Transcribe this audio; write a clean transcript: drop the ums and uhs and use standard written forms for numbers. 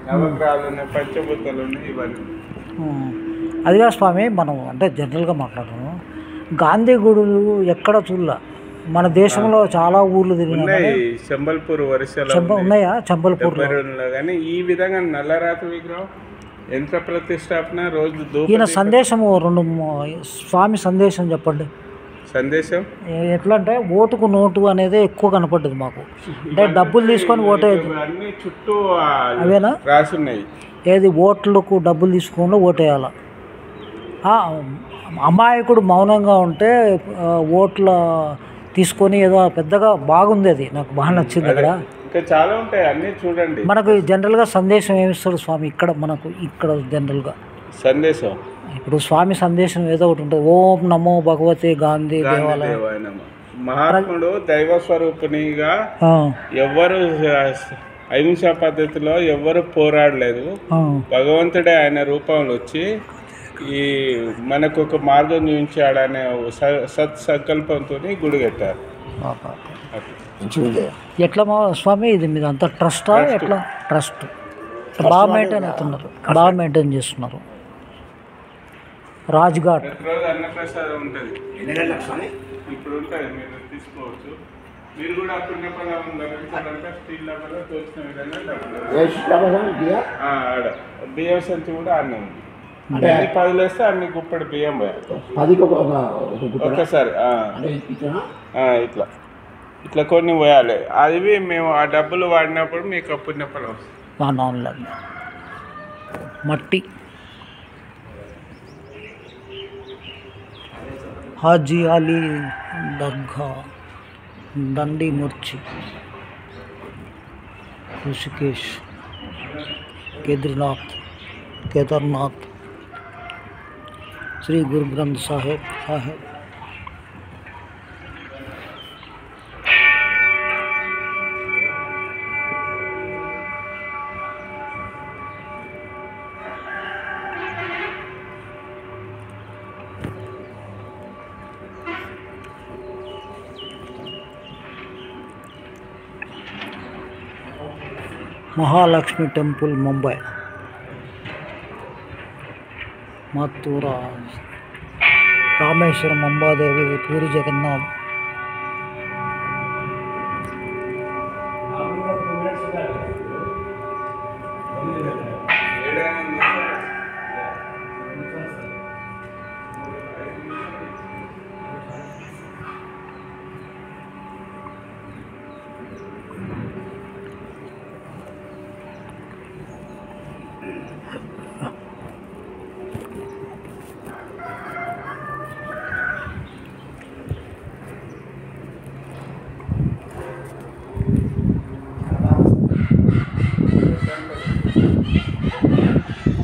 నవగ్రహాలు ఉన్నాయి, పంచభూతాలు ఉన్నాయి, ఇవన్నీ. అదిగా స్వామి, మనం అంటే జనరల్గా మాట్లాడము, గాంధీ గుడులు ఎక్కడ చూడలే. మన దేశంలో చాలా ఊర్లు ఉన్నాయి. చంబల్పూర్ వరుసలో ఉన్నాయా? చంబల్పూర్ కానీ ఈ విధంగా నల్లరాతి విగ్రహం యంత్ర ప్రతిష్టాపన రోజు ఈయన సందేశము స్వామి సందేశం చెప్పండి. సందేశం ఎట్లా అంటే ఓటుకు నోటు అనేది ఎక్కువ కనపడ్డది మాకు. అంటే డబ్బులు తీసుకొని ఓటేది అన్ని చుట్టూ అవేనా రాసున్నాయి. ఏది ఓట్లకు డబ్బులు తీసుకొని ఓటేయాల. అమాయకుడు మౌనంగా ఉంటే ఓట్ల తీసుకొని ఏదో పెద్దగా బాగుంది. అది నాకు బాగా నచ్చింది. అక్కడ ఇంకా చాలా ఉంటాయి, అన్నీ చూడండి. మనకు జనరల్గా సందేశం ఏమిస్తాడు స్వామి ఇక్కడ మనకు? ఇక్కడ జనరల్గా సందేశం ఇప్పుడు స్వామి సందేశం ఏదో ఒకటి ఉంటుంది. ఓం నమో భగవతే గాంధీ దేవాలయ. మహాత్ముడు దైవ స్వరూపునిగా ఎవ్వరు అహింసా పద్ధతిలో ఎవ్వరు పోరాడలేదు. భగవంతుడే ఆయన రూపంలో వచ్చి ఈ మనకు ఒక మార్గం చూపించాడనే సత్సంకల్పంతో గుడి కట్టారు. ఎట్లా స్వామి ఇది మీద అంతా ట్రస్టా? ఎట్లా ట్రస్ట్ బాగా మెయింటైన్ అవుతున్నారు, బాగా మెయింటైన్ చేస్తున్నారు. రాజ్ఘాట్ అన్నప్రసాదం ఉంటుంది, ఇప్పుడు ఉంటుంది, మీరు తీసుకోవచ్చు. మీరు కూడా పుణ్యఫలం లభించాలంటే స్టీల్ డబ్బాలో తోచిన విధంగా ఆడ బియ్యం సంచి కూడా అన్నం ఉంది. అన్ని 10 వేస్తే అన్ని గుప్పడి బియ్యం పోయాలి ఒక్కసారి. ఇట్లా ఇట్లా కొన్ని పోయాలి. అది మేము ఆ డబ్బులు వాడినప్పుడు మీకు పుణ్యఫలం వస్తుంది. మట్టి హాజీ అలీ దర్గా, దండి మిర్చి, ऋषिकेश, केदारनाथ, श्री गुरु ग्रंथ साहिब महालक्ष्मी टेंपल मुंबई, मत्तूरा, रामेश्वरम, अंबादेवी, पूरी जगन्नाथ,